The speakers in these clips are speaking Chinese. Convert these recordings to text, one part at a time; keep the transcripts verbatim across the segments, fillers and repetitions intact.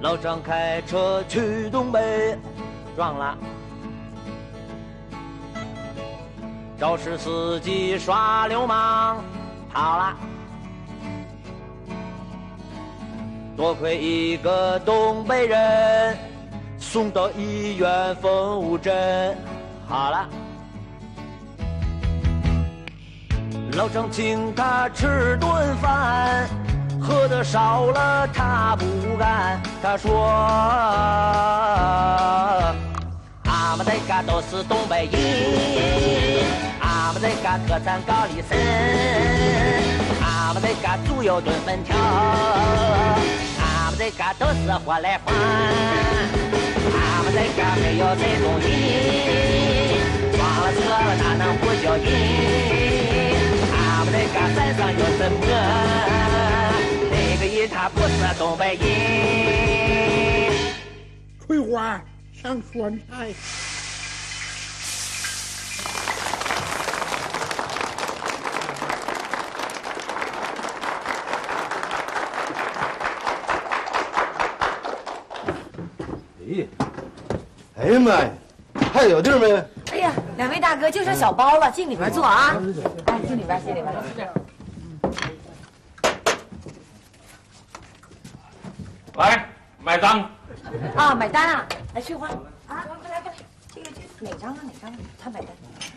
老张开车去东北，撞了。肇事司机耍流氓，跑了。多亏一个东北人，送到医院缝五针，好了。老张请他吃顿饭，喝的少了他不干。他说：“俺们这嘎都是东北人，俺们这嘎特产高丽参，俺们这嘎猪油炖粉条，俺们这嘎都是活来花，俺们这嘎没有这种人，撞了车了哪能不叫人？俺们这嘎山上有什么？那个人他不是东北人。” 翠花上酸菜。 哎，哎呀妈呀，还有地儿没？ 哎呀，两位大哥就剩小包了，进里边坐啊！哎，进里边，进里边。 来买单。 啊，买单啊！来，翠花啊，快来快来，这个这哪张啊？哪张啊？他买单。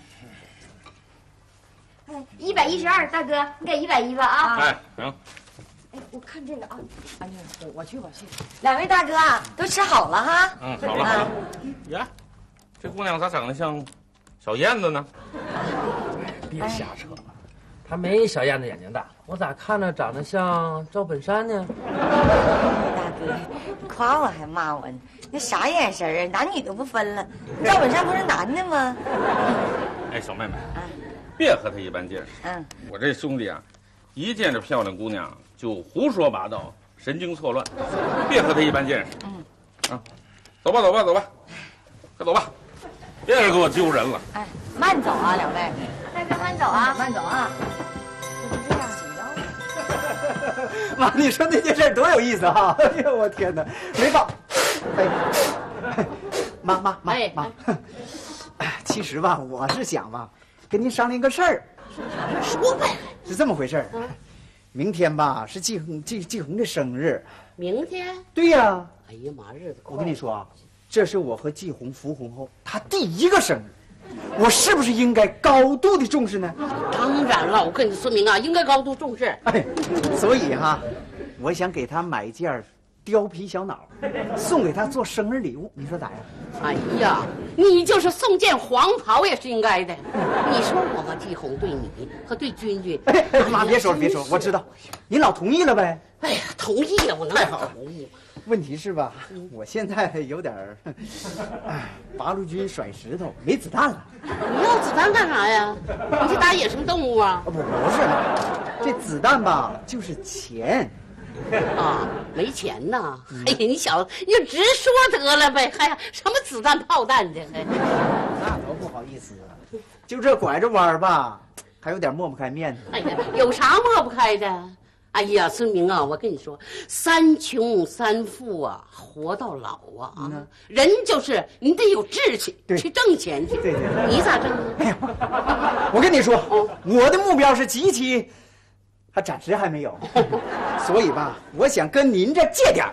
哎，一百一十二，大哥，你给一百一吧啊！ 哎，行。 哎，我看这个啊，哎呀，我我去我去。两位大哥啊，都吃好了哈？ 嗯，好了好了。呀，这姑娘咋长得像小燕子呢？ 别瞎扯了，她没小燕子眼睛大，我咋看着长得像赵本山呢？ 大哥，你夸我还骂我呢？那啥眼神啊？男女都不分了。赵本山不是男的吗？ 哎，小妹妹，别和他一般见识。 嗯， 我这兄弟啊，一见着漂亮姑娘就胡说八道，神经错乱，别和他一般见识。嗯，啊，走吧走吧走吧，快走吧，别人给我丢人了。 哎，慢走啊，两位。 大哥慢走啊， 慢走啊。这不这样紧张。 妈，你说那件事多有意思哈！哎呦，我天哪，没报。哎，妈妈妈妈，哎，其实吧，我是想吧，跟您商量个事儿。 说呗。 是这么回事儿。明天吧是季红季季红的生日。 明天？ 对呀。 哎呀妈，日子快！ 我跟你说啊，这是我和季红复婚后她第一个生日。我是不是应该高度的重视呢？ 当然了，我跟你说明啊，应该高度重视。 哎，所以哈，我想给她买一件貂皮小袄，送给她做生日礼物，你说咋样？ 哎呀，你就是送件黄袍也是应该的。你说我和季红对你和对君君， 哎哎、妈别说了别说了，我知道，您老同意了呗？ 哎呀，同意了，我能同意。 问题是吧，我现在有点儿，哎，八路军甩石头没子弹了。 你要子弹干啥呀？你去打野生动物啊？ 不不是，这子弹吧就是钱。 啊，没钱呐！哎呀，你小子你就直说得了呗，还什么子弹炮弹的？ 那都不好意思，就这拐着弯儿吧，还有点抹不开面子。 哎呀，有啥抹不开的？哎呀，孙明啊，我跟你说，三穷三富啊，活到老啊啊！嗯、人就是你得有志气，去挣钱去。 对对对， 你咋挣？ 哎呀，我跟你说，哦、我的目标是集齐，还暂时还没有，所以吧，我想跟您这借点儿。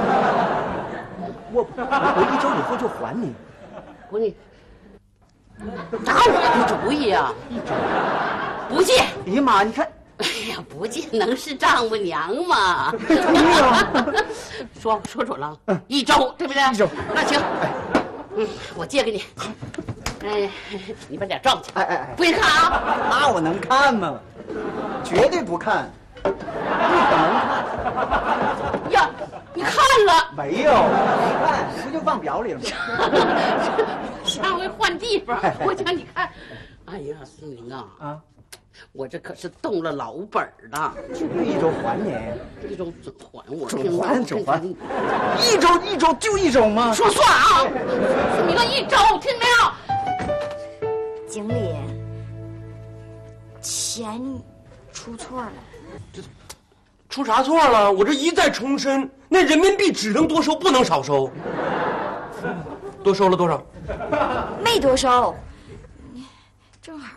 我我一周以后就还你。 我你打我的主意啊！不借。 哎呀妈，你看。 哎呀，不借能是丈母娘吗？说说准了，嗯、一周对不对？ 一周， 那行，嗯，我借给你。哎，你把脸照起来。哎哎哎， 不许看啊！ 那我能看吗？绝对不看，不可能看。 呀，你看了没有？没看，不就放表里了吗？ 下回换地方，我叫你看。哎呀，孙明啊啊！我这可是动了老本了， 一周还你， 一周准还我， 准还准还，一周一周就一周吗？ 说算啊！你个一周，听没有？ 经理，钱出错了， 这出啥错了？我这一再重申，那人民币只能多收，不能少收。多收了多少？ 没多收，正好。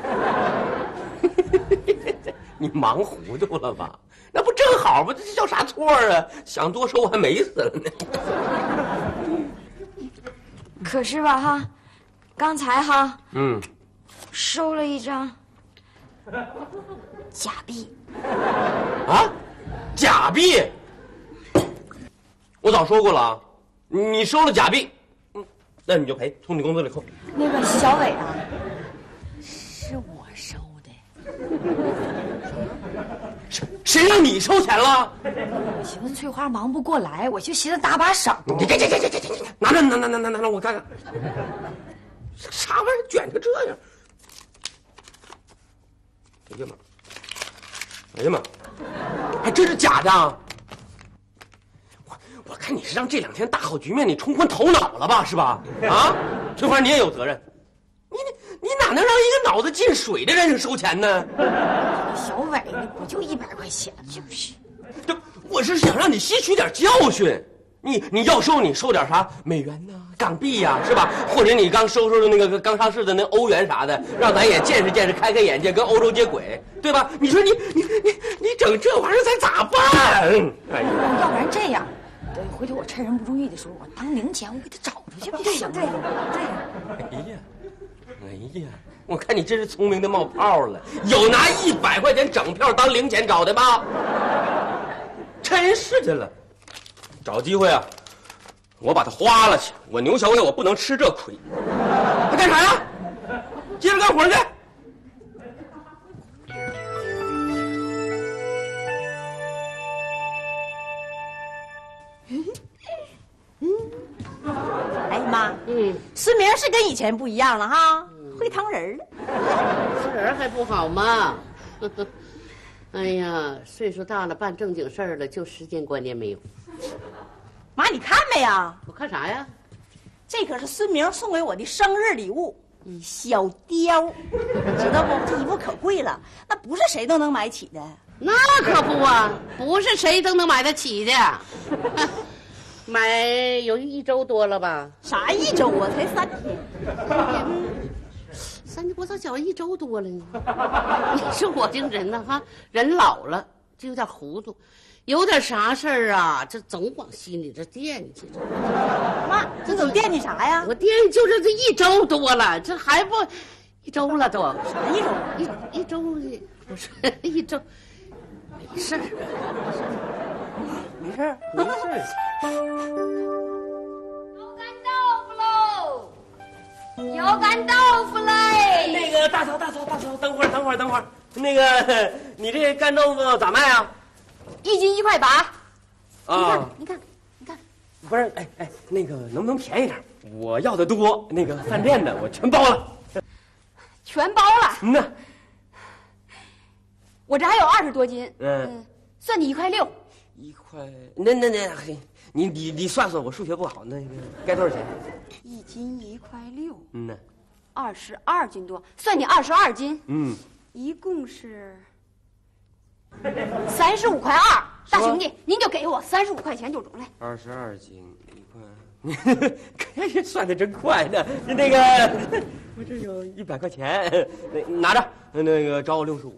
你忙糊涂了吧？那不正好吗？这叫啥错啊？想多收我还美死了呢。 可是吧哈，刚才哈， 嗯， 收了一张假币。 啊，假币？我早说过了啊，你收了假币，嗯，那你就赔，从你工资里扣。 那个小伟啊，是我收的。 谁谁让你收钱了？ 我寻思翠花忙不过来，我就寻思搭把手。 你这这这这这这，拿着拿拿拿拿拿拿，我看看，啥玩意儿卷成这样？哎呀妈！哎呀妈！还真是假的！我我看你是让这两天大好局面你冲昏头脑了吧，是吧？啊，翠花你也有责任。你你你哪能让一个脑子进水的人收钱呢？ 小伟，你不就一百块钱吗？就是， 这我是想让你吸取点教训。你你要收你收点啥美元呐、港币呀、啊，是吧？或者你刚收收的那个刚上市的那欧元啥的，让咱也见识见识，开开眼界，跟欧洲接轨，对吧？你说你你你你整这玩意儿咱咋办？哎呀， 要不然这样，等回头我趁人不注意的时候，我当零钱我给他找出去不就行了？对对。 哎呀，哎呀，我看你真是聪明的冒泡了，有拿一百块钱整票当零钱找的吧？真是的了。找机会啊，我把它花了去。我牛小伟，我不能吃这亏。还干啥呀？接着干活去。 哎妈，嗯，孙明是跟以前不一样了哈，嗯、会当人了。 当人还不好吗？哎呀，岁数大了，办正经事儿了，就时间观念没有。 妈，你看没呀？ 我看啥呀？ 这可是孙明送给我的生日礼物，嗯、小貂，知道不？这衣服可贵了，那不是谁都能买起的。 那可不啊，不是谁都能买得起的。买有一周多了吧？ 啥一周啊？才三天。 三天，我咋觉一周多了呢？你说我这个人呢，哈，人老了就有点糊涂。有点啥事儿啊，这总往心里这惦记着。 妈，这总惦记啥呀？ 我惦记就是这一周多了，这还不一周了都。 啥一周？ 一一周不是一周，没事儿， 没事儿，没事儿。 要干豆腐喽！要干豆腐嘞！ 那个大嫂，大嫂，大嫂，等会儿，等会儿，等会儿。那个，你这干豆腐咋卖啊？ 一斤一块八， 啊！ 你看，你看，你看， 不是，哎哎，那个能不能便宜点？我要的多，那个饭店的我全包了， 全包了。 嗯呐， 我这还有二十多斤， 嗯， 嗯算你一块六。 一块，那那那，嘿，你你你算算，我数学不好，那个该多少钱？ 一斤一块六， 嗯呐， 二十二斤多，算你二十二斤， 嗯， 一共是。三十五块二，大兄弟，您就给我三十五块钱就中了。 二十二斤一块，算的真快呢。那个，我这有一百块钱，拿着，那个找我六十五。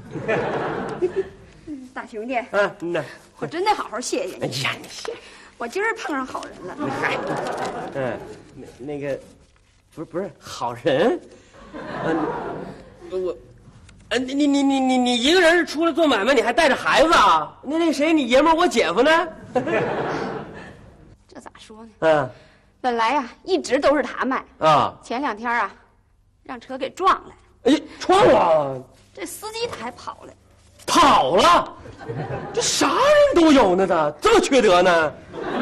大兄弟， 嗯嗯， 我真得好好谢谢你。 哎呀，你谢， 我今儿碰上好人了。 嗨，嗯，那那个，不是不是好人，嗯，我。呃，你你你你你你一个人出来做买卖，你还带着孩子啊？那那谁，你爷们儿我姐夫呢？ 这咋说呢？ 嗯， 本来呀、啊，一直都是他卖啊。 前两天啊，让车给撞了。 哎，撞了！ 这司机他还跑了。 跑了？这啥人都有呢？咋这么缺德呢？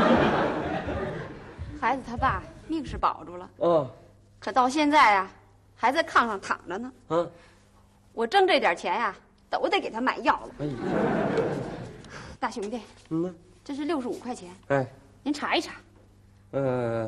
孩子他爸命是保住了， 嗯， 可到现在啊，还在炕上躺着呢。 嗯。 我挣这点钱呀、啊，都得给他买药了。哎，大兄弟， 嗯， 这是六十五块钱， 哎， 您查一查。 呃，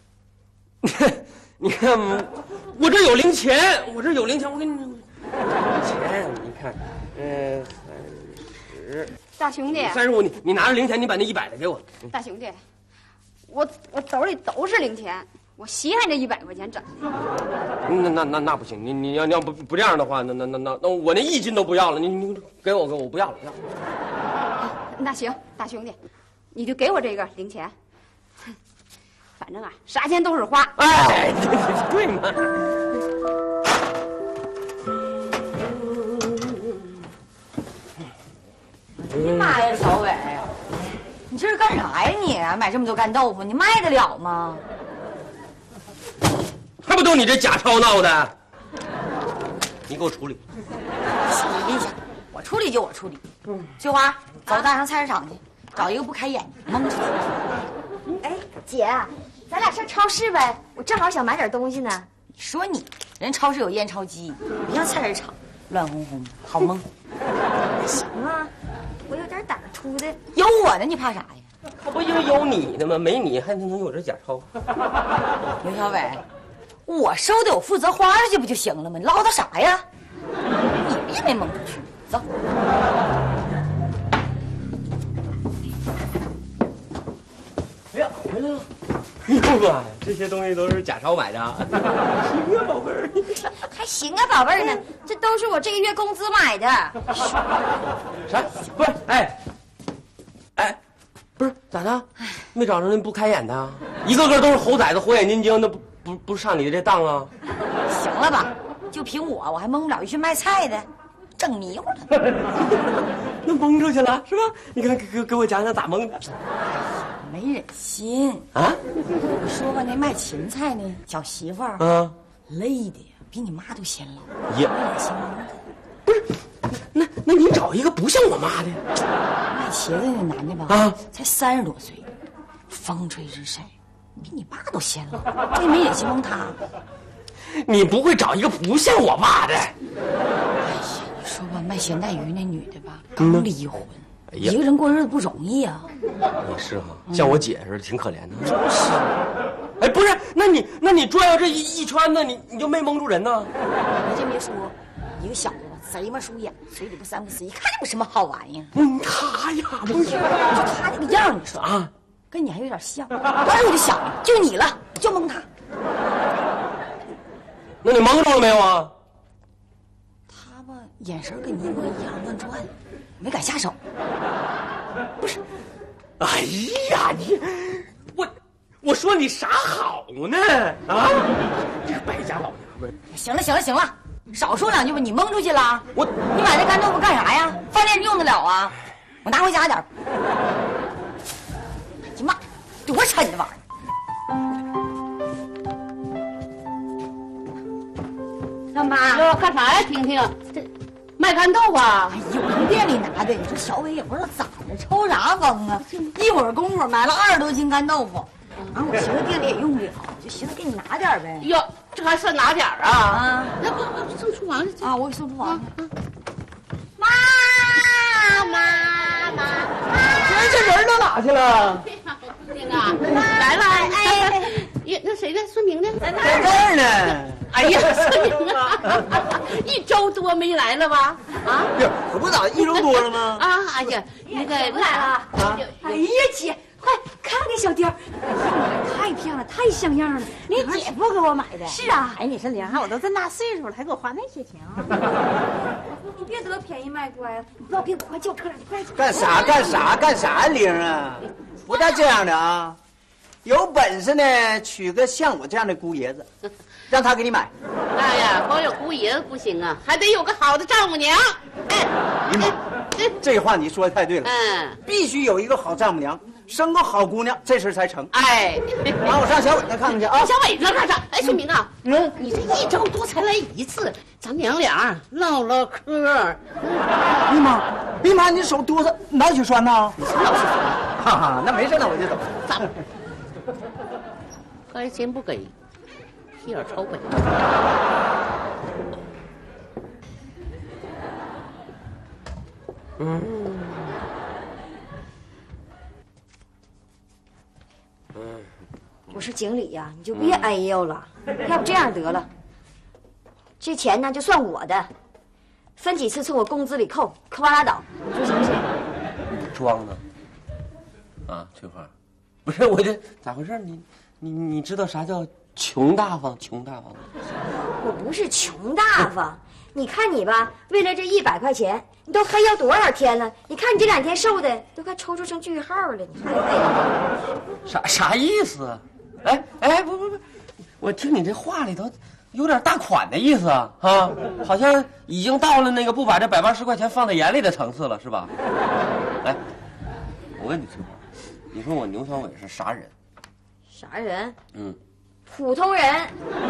你看，我这有零钱，我这有零钱，我给你零钱，你看，呃，三十。 大兄弟， 三十五，你你拿着零钱，你把那一百的给我。 大兄弟，我我兜里都是零钱，我稀罕这一百块钱整。 那那那那不行，你你要你要不不这样的话，那那那那那我那一斤都不要了，你你给我给我不要了，不要了。 那行，大兄弟，你就给我这个零钱。反正啊，啥钱都是花。 哎，对嘛。 你妈呀，小伟，你这是干啥呀你？买这么多干豆腐，你卖得了吗？ 还不都你这假钞闹的？你给我处理。 处理去，我处理就我处理。嗯，菊花，走，带上菜市场去，找一个不开眼的蒙出去。 哎，姐，咱俩上超市呗，我正好想买点东西呢。 你说你，人超市有验钞机，不像菜市场乱哄哄的，好蒙。 行啊，我有点胆粗的。 有我呢，你怕啥呀？ 可不因为有你呢吗？没你还能有这假钞？ 刘小伟，我收的我负责花出去不就行了吗？你唠叨啥呀？你也没蒙出去，走。 哎呀，回来了！哟妈呀，这些东西都是假钞买的。行啊，宝贝儿。 还行啊，宝贝儿呢，这都是我这个月工资买的。 啥？不是，哎，哎，不是咋的？没找着那不开眼的？一个个都是猴崽子、火眼金睛，那不不不上你的这当啊？ 行了吧？就凭我，我还蒙不了一去卖菜的，整迷糊了。 那蒙出去了是吧？你看，给给给我讲讲咋蒙的？ 没忍心啊！ 你说吧，那卖芹菜呢，小媳妇儿啊， 累的呀，比你妈都显老。 也没忍心蒙她。 不是，那那你找一个不像我妈的卖茄子那男的吧？ 啊， 才三十多岁，风吹日晒，比你爸都显老。我也没忍心蒙他。 你不会找一个不像我爸的？ 哎呀，你说吧，卖咸带鱼那女的吧，刚离婚。 嗯一个人过日子不容易啊！ 也是哈，像我姐似的，挺可怜的。 就是， 哎，不是，那你那你转悠这一一圈呢，你你就没蒙住人呢？ 你真别说，一个小子吧，贼嘛疏眼，嘴里不三不四，一看就不什么好玩意儿。 嗯，他呀， 不是，就他这个样，你说啊，跟你还有点像。当时我就想，就你了，就蒙他。 那你蒙住了没有啊？ 他吧，眼神跟你一模一样，乱转。没敢下手， 不是，哎呀，你我我说你啥好呢？啊，这个败家老娘们儿！ 行了行了行了，少说两句吧。你蒙出去了，我你买那干豆腐干啥呀？饭店用得了啊？我拿回家点儿。你妈，多沉的玩意儿！干妈，哟，干啥呀？婷婷，这。卖干豆腐啊？ 有人店里拿的，你说小伟也不知道咋的，抽啥风啊？一会儿功夫买了二十多斤干豆腐，然后我寻思店里也用不了，就寻思给你拿点呗。 哟，这还算拿点啊？啊，那不送厨房去啊？我给送厨房去。 妈妈妈， 这这人都哪去了？ 那个来了，哎，呀，那谁呢？孙明呢？在这儿呢。 哎呀，孙明啊，一周多没来了吧？啊， 可不咋一周多了吗？ 啊，哎呀，那个不来了。 啊， 哎呀，姐，快看看小貂，太漂亮，太像样了。 你姐夫给我买的。 是啊。 哎，你说玲儿，我都这么大岁数了，还给我花那些钱啊？ 你别得便宜卖乖啊！你不要别快叫车来，快干啥干啥干啥，玲啊，不带这样的啊！有本事呢，娶个像我这样的姑爷子，让他给你买。 哎呀，光有姑爷子不行啊，还得有个好的丈母娘。哎， 你妈，这话你说的太对了。 嗯， 必须有一个好丈母娘，生个好姑娘，这事才成。 哎， 妈，我上小伟那看看去啊。 小伟那干啥？哎，孙明啊，嗯，你这一周多才来一次，咱娘俩唠唠嗑。 哎妈，哎妈，你手哆嗦，哪有酸呐？哈哈，那没事，那我就走。 走。该钱不给，屁眼抽呗。 嗯。 我说经理呀、啊，你就别哎呦了，嗯、要不这样得了，这钱呢就算我的，分几次从我工资里扣，扣完拉倒，你说行不行？ 装呢？啊，翠花，不是我这咋回事？你你你知道啥叫穷大方？穷大方？ 我不是穷大方，你看你吧，为了这一百块钱，你都非要多少天了？你看你这两天瘦的都快抽出成句号了，你还非啥啥意思啊？哎哎，不不不，我听你这话里头有点大款的意思啊啊，好像已经到了那个不把这百八十块钱放在眼里的层次了，是吧？哎，我问你翠花，你说我牛小伟是啥人？ 啥人？ 嗯， 普通人。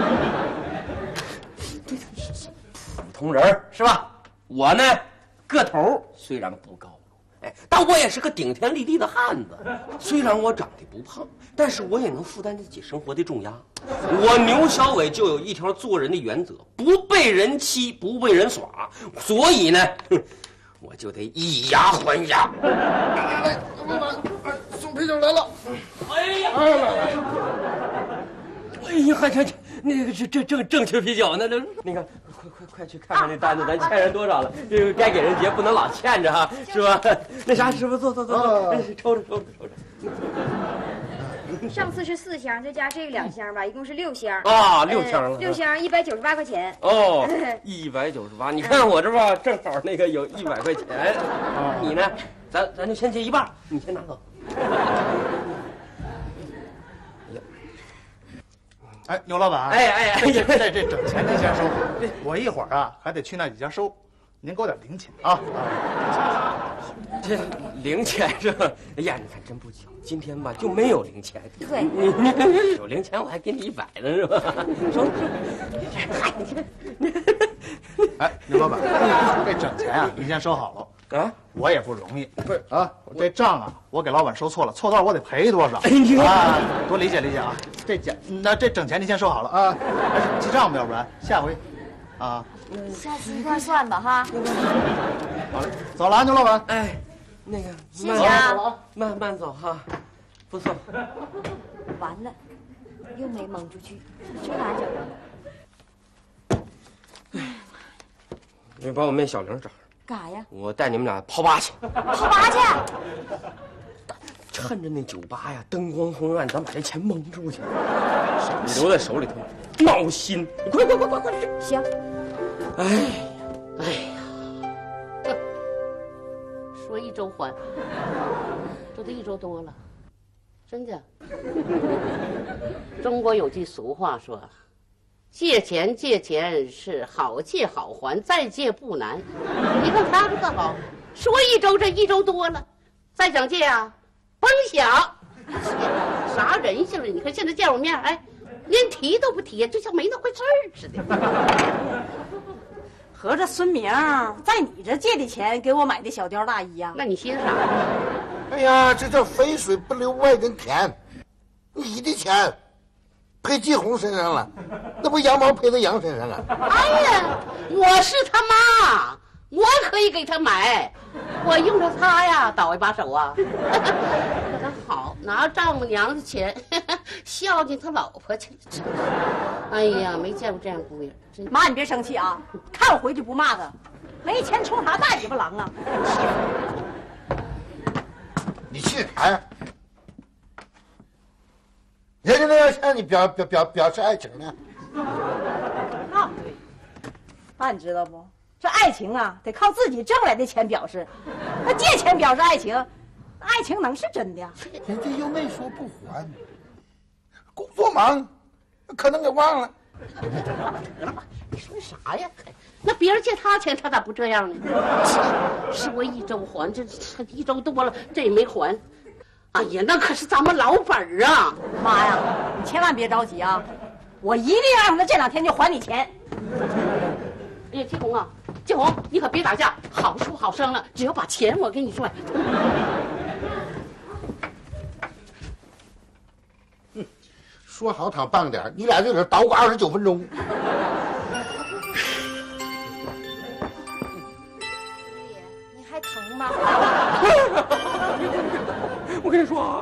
普通人是吧？我呢，个头虽然不高，哎，但我也是个顶天立地的汉子。虽然我长得不胖，但是我也能负担得起生活的重压。我牛小伟就有一条做人的原则：不被人欺，不被人耍。所以呢，哼，我就得以牙还牙。来来来，老板，送啤酒来了。哎呀，来来来。哎呀，还还那个这这正正缺啤酒呢，那那个快快快去看看那单子，咱欠人多少了？这个该给人结，不能老欠着哈，是吧？那啥，师傅坐坐坐坐，抽着抽着抽着。 上次是四箱，再加这个两箱吧，一共是六箱啊，六箱了， 六箱一百九十八块钱。 哦，一百九十八，你看我这吧，正好那个有一百块钱。你呢？咱咱就先结一半，你先拿走。 哎，牛老板， 哎哎哎， 这这这整钱您先收，我一会儿啊还得去那几家收，您给我点零钱啊。 这零钱是吧？哎呀，你看真不巧，今天吧就没有零钱。 对， 你有零钱我还给你一百呢，是吧？收收。 哎，牛老板，这整钱啊，您先收好了。啊，我也不容易，不是啊，这账啊，我给老板收错了，错多少我得赔多少。哎，你啊，多理解理解啊。这钱，那这整钱您先收好了啊，记账吧，要不然下回，啊， 下次一块算吧哈。 好嘞，走了啊，牛老板。 哎，那个， 谢谢啊， 慢慢走哈，不送。 完了，又没蒙出去，这咋整？ 你把我妹小玲找上。 干啥呀？ 我带你们俩泡吧去。 泡吧去。 趁着那酒吧呀灯光昏暗，咱把这钱蒙出去，你留在手里头闹心。快快快快快！ 行。 哎呀， 哎呀，说一周还，这都一周多了，真的。中国有句俗话说。借钱借钱是好借好还，再借不难。你看他这个好，说一周这一周多了，再想借啊，甭想。啥人性啊！你看现在见我面，哎，连提都不提，就像没那回事儿似的。 合着孙明在你这借的钱给我买的小貂大衣呀？ 那你寻思啥？ 哎呀，这叫肥水不流外人田，你的钱。赔季红身上了，那不羊毛赔在羊身上啊！ 哎呀，我是他妈，我可以给他买，我用着他呀倒一把手啊。可他好，拿丈母娘的钱孝敬他老婆去了。哎呀，没见过这样姑爷。 妈，你别生气啊，看我回去不骂他，没钱充啥大尾巴狼啊！ 你气啥呀？人家那要向你表表表表示爱情呢， 那不对。那你知道不？这爱情啊，得靠自己挣来的钱表示。那借钱表示爱情，爱情能是真的呀？ 人家又没说不还，工作忙，可能给忘了。 得了吧，你说啥呀？那别人借他钱，他咋不这样呢？是我一周还，这这一周多了，这也没还。哎呀，那可是咱们老本儿啊！ 妈呀，你千万别着急啊，我一定让他这两天就还你钱。 哎呀，季红啊，季红，你可别打架，好说好商量，只要把钱我给你赚。 嗯，说好躺棒点，你俩就得捣鼓二十九分钟。 你还疼吗？ 我跟你说啊，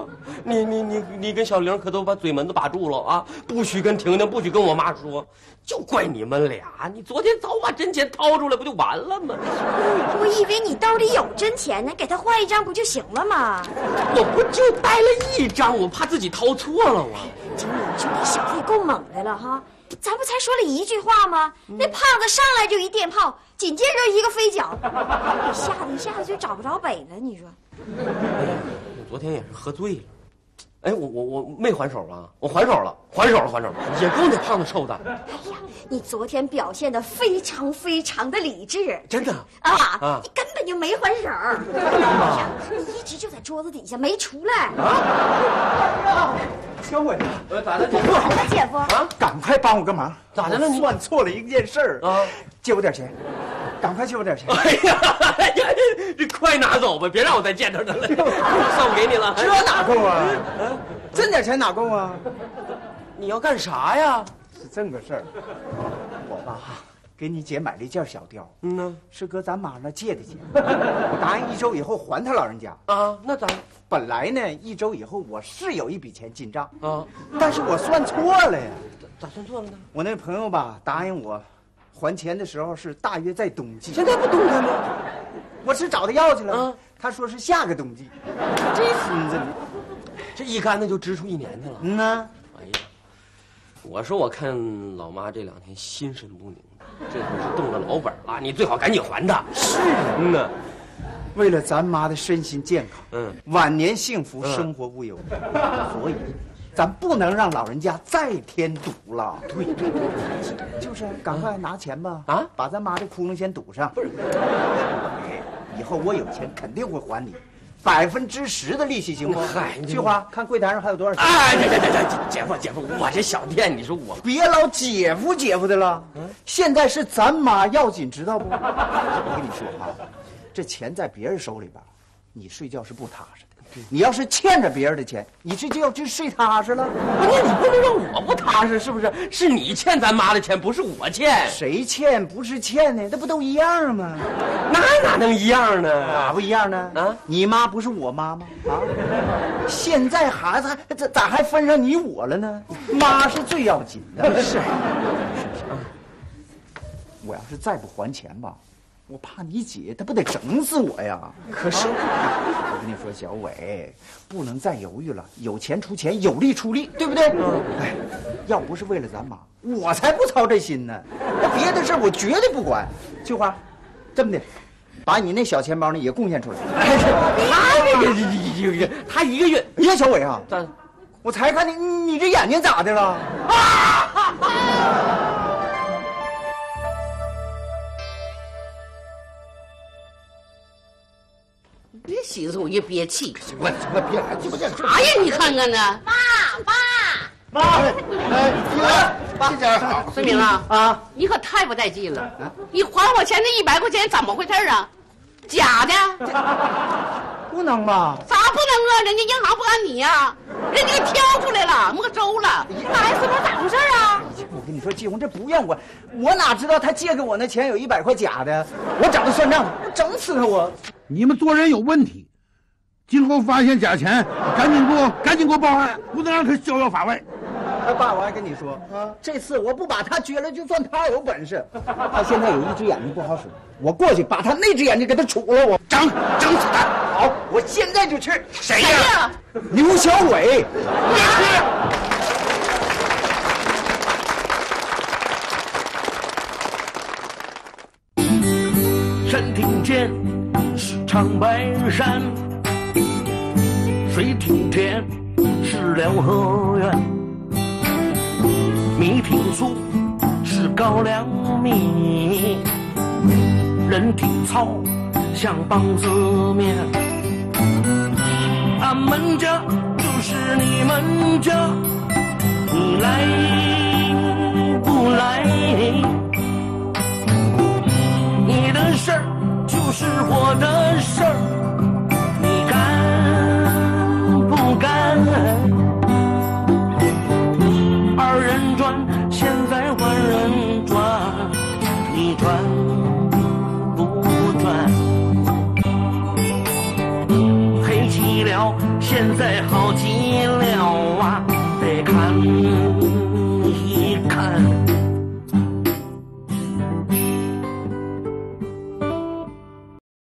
你你你你跟小玲可都把嘴门子把住了啊！不许跟婷婷，不许跟我妈说，就怪你们俩。你昨天早把真钱掏出来，不就完了吗？ 我以为你兜里有真钱呢，给他换一张不就行了吗？ 我不就带了一张，我怕自己掏错了啊。 经理，你说你小子也够猛的了哈！咱不才说了一句话吗？ 嗯、 那胖子上来就一电炮，紧接着一个飞脚，吓得一下子就找不着北了。你说？ 哎呀，我昨天也是喝醉了。哎，我我我没还手啊！我还手了，还手了，还手了，也够那胖子臭的。 哎呀，你昨天表现得非常非常的理智， 真的啊啊！ 你根本就没还手，哎呀，你一直就在桌子底下没出来。 啊！小伟， 咋的？ 他姐夫啊，赶快帮我个忙！ 咋的了？你算错了一件事儿啊！借我点钱，赶快借我点钱！ 哎呀，你快拿走吧，别让我再见着他了。算我给你了， 这哪够啊？这点钱哪够啊？ 你要干啥呀？ 是这么个事儿，我吧，给你姐买了一件小貂， 嗯呢， 是搁咱妈那借的钱，我答应一周以后还他老人家啊。那咋？ 本来呢，一周以后我是有一笔钱进账啊， 但是我算错了呀。 咋算错了呢？ 我那朋友吧，答应我还钱的时候是大约在冬季， 现在不冬天吗？ 我是找他要去了， 啊、 他说是下个冬季。这孙子， 这一干那就支出一年去了。 嗯呢。 哎呀，我说我看老妈这两天心神不宁的，这可是动了老本了，你最好赶紧还她。 是， 嗯呢。 为了咱妈的身心健康， 嗯， 晚年幸福，生活无忧，所以，咱不能让老人家再添堵了。 对对对， 就是赶快拿钱吧， 啊， 把咱妈这窟窿先堵上。不是，以后我有钱肯定会还你，百分之十的利息，行不？ 嗨， 菊花，看柜台上还有多少钱？ 哎，对对对对，姐夫姐夫，我这小店，你说我别老姐夫姐夫的了，嗯，现在是咱妈要紧，知道不？我跟你说哈。这钱在别人手里吧，你睡觉是不踏实的。你要是欠着别人的钱，你这觉就睡踏实了。 关键你不能让我不踏实，是不是？是你欠咱妈的钱，不是我欠。 谁欠不是欠呢？那不都一样吗？ 那哪能一样呢？ 哪不一样呢？啊，你妈不是我妈吗？啊，现在孩子还咋咋还分上你我了呢？妈是最要紧的。是。是是。我要是再不还钱吧。我怕你姐，她不得整死我呀！可是，我跟你说，小伟，不能再犹豫了，有钱出钱，有力出力，对不对？嗯。哎，要不是为了咱妈，我才不操这心呢。别的事我绝对不管。菊花，这么的，把你那小钱包呢也贡献出来。 他这个这个他一个月， 哎呀，小伟啊， 咋？ 我才看你，你这眼睛咋的了？啊！ 别寻思我一憋气， 行了行了，别来鸡巴干啥呀？你看看呢， 爸爸妈，哎，妈，这家好。 孙明啊啊， 你可太不带劲了！你还我钱那一百块钱怎么回事啊？假的？ 不能吧？ 咋不能啊？人家银行不按你呀，人家给挑出来了，没收了。哎，孙明咋回事啊？ 我跟你说，季红，这不怨我，我哪知道他借给我那钱有一百块假的？我找他算账，我整死他！我。 你们做人有问题，今后发现假钱，赶紧给我赶紧给我报案，不能让他逍遥法外。 哎，爸，我还跟你说啊，这次我不把他撅了，就算他有本事。他现在有一只眼睛不好使，我过去把他那只眼睛给他杵了，我整整死他！ 好，我现在就去。 谁呀？ 刘小伟。 山顶见是长白山，水亭天是辽河源，米亭粗是高粱米，人听草像梆子面。俺们家就是你们家，你来不来？你的事儿就是我的事儿，你干不干？二人转，现在换人转，你转不转？黑漆了，现在好急看。